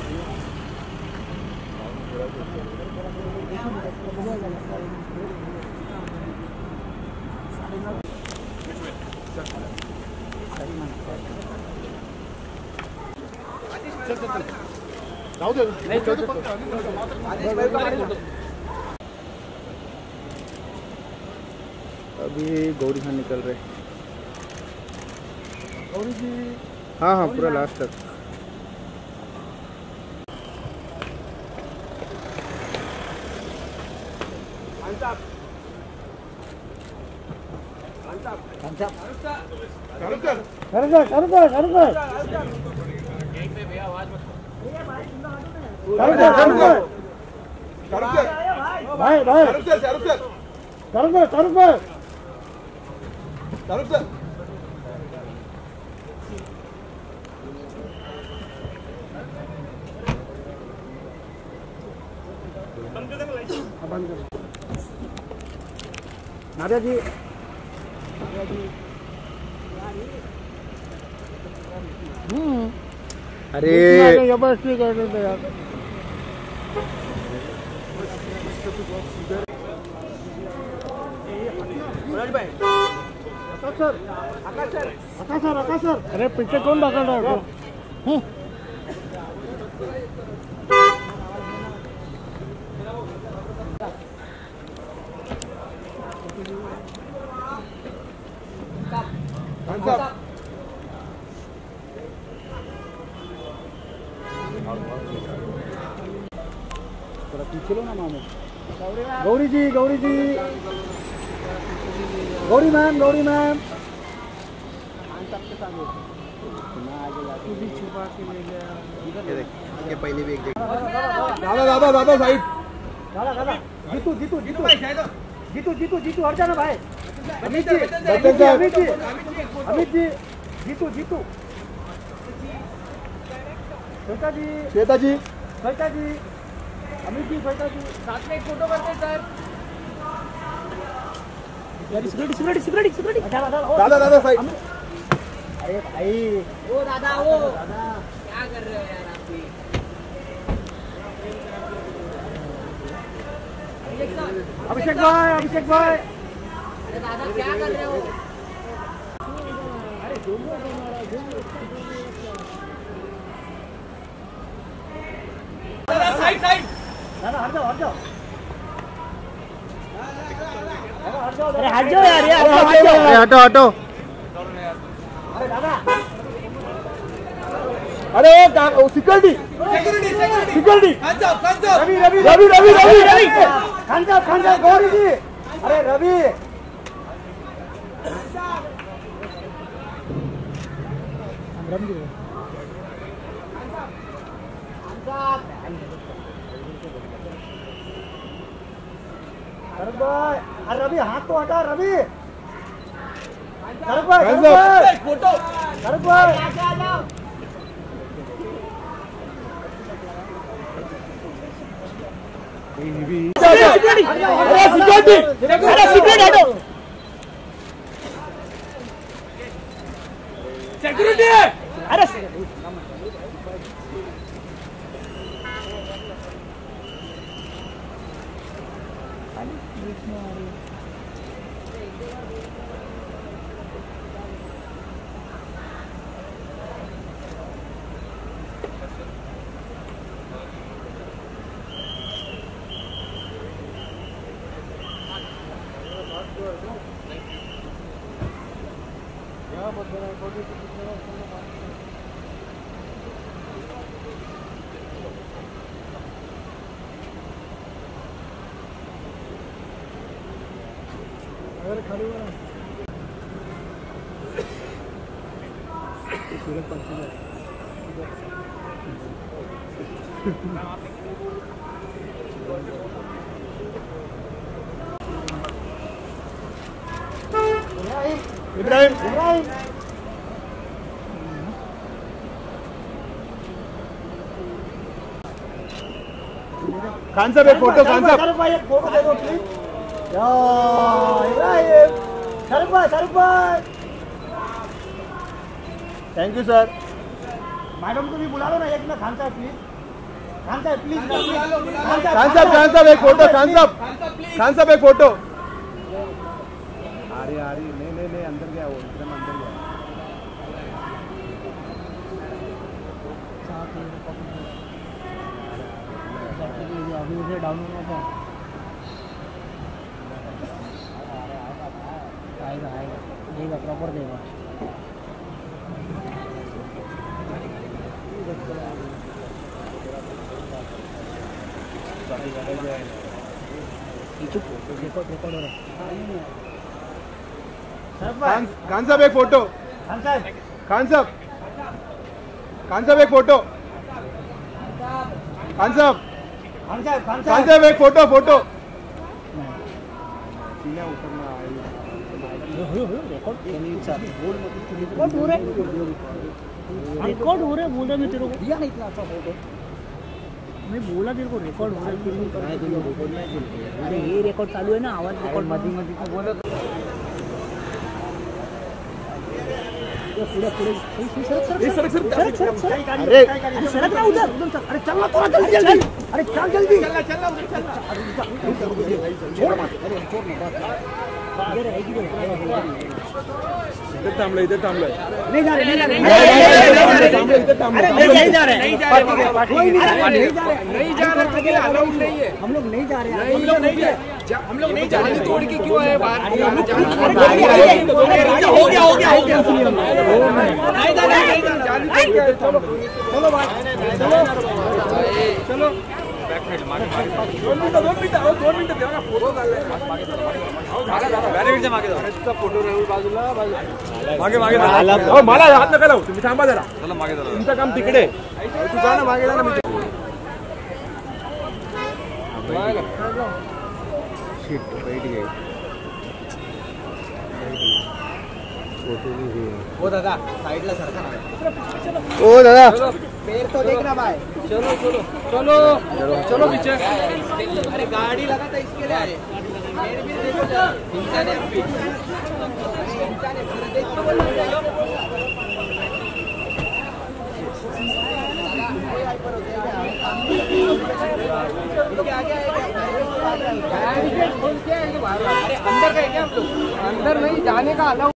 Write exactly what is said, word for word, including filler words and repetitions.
अभी गौरी खान निकल रहे। गौरी जी। हाँ हाँ पूरा लास्ट तक। भाई भाई शाहरुख शाहरुख भाई शाहरुख सर नादिया जी हम्म अरे जबरदस्ती कर रहे थे यार। Akash sir Akash sir Akash sir Akash sir अरे पीछे कौन ढकल रहा है? थोड़ा पीछे लो ना मामू। गौरी जी गौरी जी गौरी मैम गौरी मैम छुपा के ले गया। ये पहले भी एक जगह दादा दादा दादा साइड दादा दादा जीतू जीतू जीतू जीतू जीतू जीतू हट जाना भाई। अमित जी अमित जी अमित जी अमित जी जीतू जीतू श्वेता जी श्वेता जी श्वेता जी अमित जी श्वेता जी साथ में एक फोटो करते हैं sir. Security security security security दादा दादा साइड। अरे भाई ओ दादा वो दादा क्या कर रहे हो यार आप भी? अभिषेक भाई अभिषेक भाई अरे दादा क्या कर रहे हो? अरे दोनों साइड साइड दादा हट जाओ हट जाओ अरे हट जाओ यार ये हटो हटो। अरे दादा अरे सिक्योरिटी सिक्योरिटी रवि रवि रवि रवि रवि रवि खान साहब खान साहब गौरी जी अरे रवि शाहरुख भाई अरे रवि हाथ तो हटा रवि। शाहरुख भाई शाहरुख भाई फोटो शाहरुख भाई सिक्योरिटी अरे सिक्योरिटी अरे सिक्योरिटी हटो सिक्योरिटी अरे इब्राहिम इब्राहिम खान साहब एक फोटो खान साहब शाहरुख भाई एक फोटो दे दो प्लीज। इब्राहिम शाहरुख भाई शाहरुख भाई थैंक यू सर। मैडम को भी बुला लो ना एक ना खान साहब प्लीज। खान साहब प्लीज खान साहब खान साहब एक फोटो खान साहब खान साहब एक फोटो आ रही आ रही नहीं नहीं नहीं अंदर गया वो एकदम अंदर गया अभी उसे डाउन होना था आएगा आएगा देगा प्रॉपर देगा रिकॉर्ड रिकॉर्ड हो रहा है खान खान साहब एक फोटो खान साहब खान साहब खान साहब एक फोटो खान साहब खान साहब खान खान साहब एक फोटो फोटो रिकॉर्ड रिकॉर्ड हो रहा है रिकॉर्ड हो रहा है बोल रहा मैं तेरे को दिया नहीं इतना अच्छा फोटो मैं बोला तेरे को रिकॉर्ड हो रहा है अरे ये रिकॉर्ड चालू है ना आवाज रिकॉर्ड मधी मधी तो बोला पुढे पुढे सर सर सर अरे अरे सड़क ना उधर अरे चल ना थोड़ा जल्दी जल्दी अरे चल जल्दी चल चल उधर चल छोड़ मत अरे छोड़ मत इधर है इधर इधर थांबलो इधर थांबलो नहीं जा रहे नहीं जा रहे इधर थांबलो अरे नहीं जा रहे नहीं जा रहे कोई नहीं जा रहे नहीं जा रहे अलाउड नहीं है हम लोग नहीं जा रहे हम लोग नहीं जा हम लोग नहीं जा रहे तोड़ के क्यों आए बाहर हो गया हो गया हो गया नहीं जा रहे चलो चलो बात चलो चलो दोन मिनिटं दोन मिनिटं दोन मिनिटं देवा ना फोटो फोटो राहुल बाजूला मागे मागे हो मला हात नका लावू तुम्ही थांबा जरा चला मागे जरा तुमचं काम तिकडे तू जा ना मागे जा ना शीट बैठ गए ओ दादा साइडला सरका ना ओ दादा पैर तो देखना भाई चलो चलो चलो चलो पीछे अरे गाड़ी लगा था इसके लिए पैर भी देखो इंसान है इंसान है देखो अंदर का है क्या हम लोग अंदर नहीं जाने का अलाउ